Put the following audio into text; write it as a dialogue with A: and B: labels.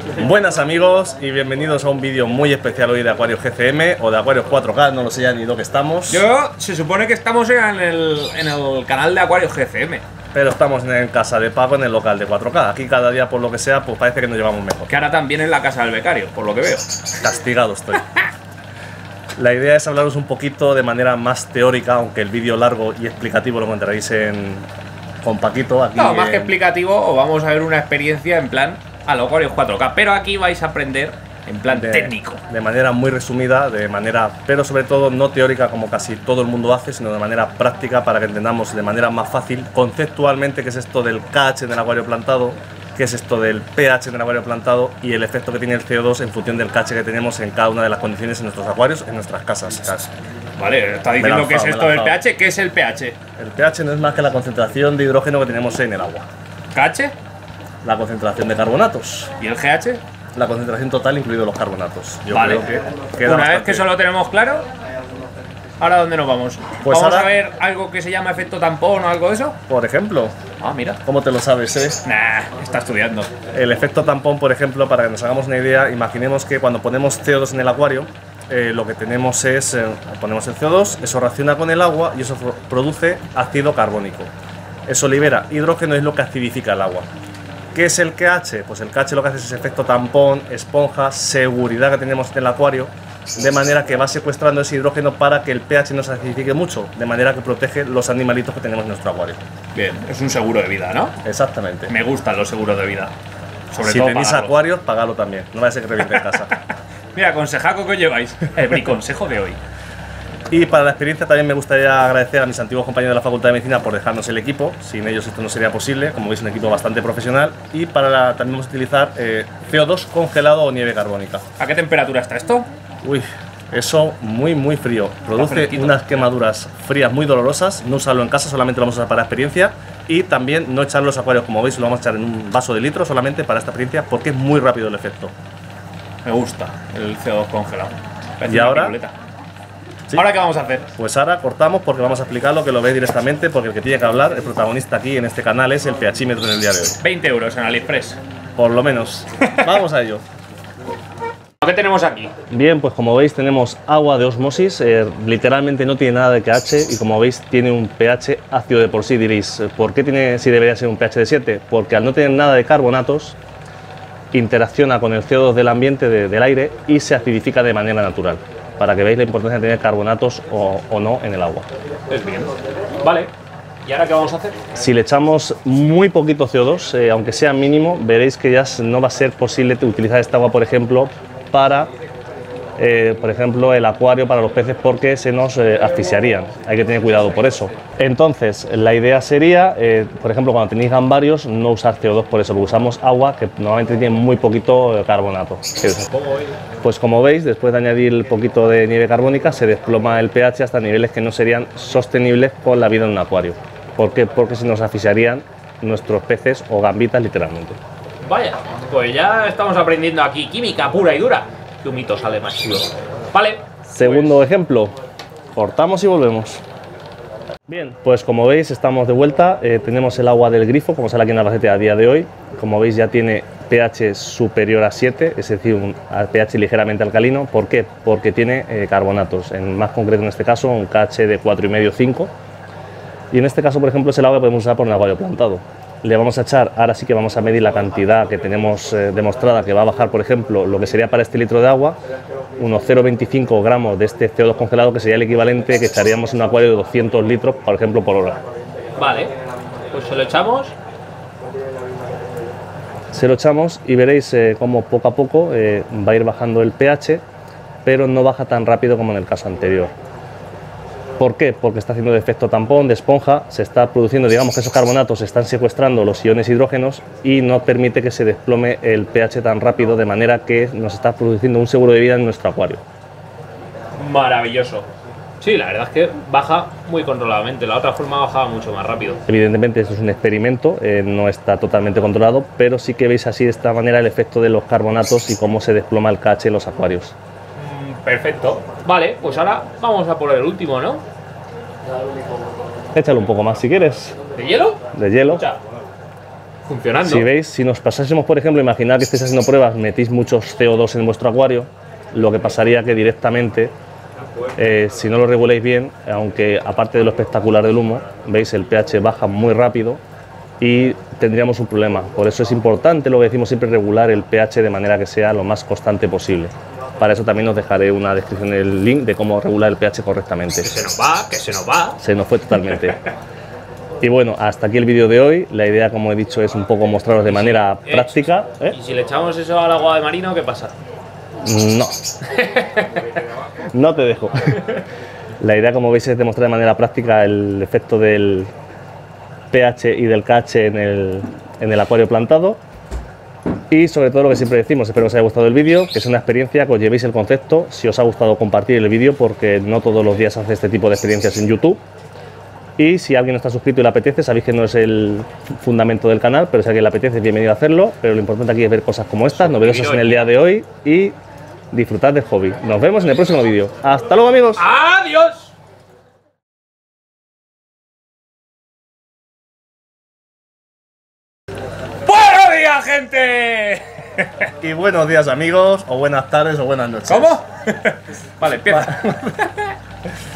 A: Buenas amigos y bienvenidos a un vídeo muy especial hoy de Aquarius GCM o de Aquarius 4K, no lo sé ya ni dónde estamos.
B: Se supone que estamos en el canal de Aquarius GCM.
A: Pero estamos en casa de Paco, en el local de 4K. Aquí cada día, por lo que sea, pues parece que nos llevamos mejor.
B: Que ahora también en la casa del becario, por lo que veo.
A: Castigado estoy. La idea es hablaros un poquito de manera más teórica, aunque el vídeo largo y explicativo lo encontraréis con Paquito. Aquí
B: No, más que explicativo, os vamos a ver una experiencia en plan a lo Aquarius 4K. Pero aquí vais a aprender en plan técnico.
A: De manera muy resumida, pero sobre todo no teórica como casi todo el mundo hace, sino de manera práctica para que entendamos de manera más fácil conceptualmente qué es esto del KH en el acuario plantado, qué es esto del pH en el acuario plantado y el efecto que tiene el CO2 en función del KH que tenemos en cada una de las condiciones en nuestros acuarios, en nuestras casas.
B: Vale, está diciendo qué es esto del pH. ¿Qué es el pH?
A: El pH no es más que la concentración de hidrógeno que tenemos en el agua.
B: ¿KH?
A: La concentración de carbonatos.
B: ¿Y el GH?
A: La concentración total, incluidos los carbonatos. Yo
B: vale.
A: creo que queda
B: una vez que eso lo tenemos claro, ¿ahora dónde nos vamos?
A: Pues
B: ¿Vamos
A: ahora,
B: a ver algo que se llama efecto tampón o algo de eso?
A: Por ejemplo.
B: Ah, mira.
A: ¿Cómo te lo sabes,
B: Nah, está estudiando.
A: El efecto tampón, por ejemplo, para que nos hagamos una idea, imaginemos que cuando ponemos CO2 en el acuario, lo que tenemos es, ponemos el CO2, eso reacciona con el agua y eso produce ácido carbónico. Eso libera hidrógeno y es lo que acidifica el agua. ¿Qué es el KH? Pues el KH lo que hace es ese efecto tampón, esponja, seguridad que tenemos en el acuario, de manera que va secuestrando ese hidrógeno para que el pH no se acidifique mucho, de manera que protege los animalitos que tenemos en nuestro acuario.
B: Bien, es un seguro de vida, ¿no?
A: Exactamente.
B: Me gustan los seguros de vida. Sobre
A: si
B: todo
A: tenéis acuarios, pagadlo también, no vaya a ser que reviente en casa.
B: Mira, consejaco que os lleváis. Mi consejo de hoy.
A: Y para la experiencia también me gustaría agradecer a mis antiguos compañeros de la Facultad de Medicina por dejarnos el equipo. Sin ellos esto no sería posible, como veis un equipo bastante profesional. Y también vamos a utilizar CO2 congelado o nieve carbónica.
B: ¿A qué temperatura está esto?
A: Uy, eso muy frío. Produce unas quemaduras frías muy dolorosas. No usarlo en casa, solamente lo vamos a usar para experiencia. Y también no echar los acuarios, como veis, lo vamos a echar en un vaso de litro solamente para esta experiencia porque es muy rápido el efecto.
B: Me gusta el CO2 congelado.
A: Y ahora...
B: ¿Sí? ¿Ahora qué vamos a hacer?
A: Pues ahora cortamos porque vamos a explicar lo que lo ve directamente, porque el que tiene que hablar, el protagonista aquí en este canal es el pHímetro en el día de hoy.
B: 20 euros en AliExpress.
A: Por lo menos. Vamos a ello.
B: ¿Qué tenemos aquí?
A: Bien, pues como veis tenemos agua de osmosis, literalmente no tiene nada de KH y como veis tiene un pH ácido de por sí. Diréis, ¿por qué tiene si debería ser un pH de 7? Porque al no tener nada de carbonatos, interacciona con el CO2 del ambiente, del aire, y se acidifica de manera natural, para que veáis la importancia de tener carbonatos o no en el agua.
B: Es bien. Vale. ¿Y ahora qué vamos a hacer?
A: Si le echamos muy poquito CO2, aunque sea mínimo, veréis que ya no va a ser posible utilizar esta agua, por ejemplo, para el acuario, para los peces, porque se nos asfixiarían. Hay que tener cuidado por eso. Entonces, la idea sería, por ejemplo, cuando tenéis gambarios, no usar CO2 por eso, usamos agua que normalmente tiene muy poquito carbonato. Pues como veis, después de añadir el poquito de nieve carbónica, se desploma el pH hasta niveles que no serían sostenibles con la vida en un acuario. ¿Por qué? Porque se nos asfixiarían nuestros peces o gambitas literalmente.
B: Vaya, pues ya estamos aprendiendo aquí química pura y dura. Que un mito sale más chulo. Vale.
A: Segundo ejemplo, cortamos y volvemos. Bien, pues como veis estamos de vuelta, tenemos el agua del grifo, como sale aquí en la receta a día de hoy. Como veis ya tiene pH superior a 7, es decir, un pH ligeramente alcalino. ¿Por qué? Porque tiene carbonatos, más concreto en este caso un KH de 4,5-5. Y en este caso, por ejemplo, es el agua que podemos usar por un acuario plantado. Le vamos a echar, ahora sí que vamos a medir la cantidad que tenemos demostrada que va a bajar, por ejemplo, lo que sería para este litro de agua, unos 0,25 gramos de este CO2 congelado, que sería el equivalente que echaríamos en un acuario de 200 litros, por ejemplo, por hora.
B: Vale, pues se lo echamos.
A: Se lo echamos y veréis cómo poco a poco va a ir bajando el pH, pero no baja tan rápido como en el caso anterior. ¿Por qué? Porque está haciendo de efecto tampón, de esponja, se está produciendo, digamos que esos carbonatos están secuestrando los iones hidrógenos y no permite que se desplome el pH tan rápido, de manera que nos está produciendo un seguro de vida en nuestro acuario.
B: Maravilloso. Sí, la verdad es que baja muy controladamente, la otra forma bajaba mucho más rápido.
A: Evidentemente esto es un experimento, no está totalmente controlado, pero sí que veis así de esta manera el efecto de los carbonatos y cómo se desploma el KH en los acuarios.
B: Perfecto. Vale, pues ahora vamos a por el último, ¿no?
A: Échale un poco más si quieres.
B: ¿De hielo?
A: De hielo.
B: Escucha. funcionando.
A: Si veis, si nos pasásemos, por ejemplo, imaginad que estáis haciendo pruebas, metís muchos CO2 en vuestro acuario, lo que pasaría que directamente, si no lo reguláis bien, aunque aparte de lo espectacular del humo, veis, el pH baja muy rápido y tendríamos un problema. Por eso es importante, lo que decimos siempre, regular el pH de manera que sea lo más constante posible. Para eso también os dejaré una descripción del link de cómo regular el pH correctamente.
B: Que se nos va, que se nos va.
A: Se nos fue totalmente. Y bueno, hasta aquí el vídeo de hoy. La idea, como he dicho, es un poco mostraros de manera práctica.
B: ¿Y si le echamos eso al agua de marino, qué pasa?
A: No. No te dejo. La idea, como veis, es demostrar de manera práctica el efecto del pH y del KH en el acuario plantado. Y sobre todo lo que siempre decimos, espero que os haya gustado el vídeo, que es una experiencia, que os llevéis el concepto. Si os ha gustado, compartir el vídeo, porque no todos los días hace este tipo de experiencias en YouTube. Y si alguien no está suscrito y le apetece, sabéis que no es el fundamento del canal, pero si a alguien le apetece, bienvenido a hacerlo. Pero lo importante aquí es ver cosas como estas, novedosas en el día de hoy, y disfrutad del hobby. Nos vemos en el próximo vídeo. ¡Hasta luego, amigos!
B: ¡Adiós! ¡Buenos días, gente!
A: Y buenos días, amigos, o buenas tardes, o buenas noches.
B: ¿Cómo? Vale, empieza.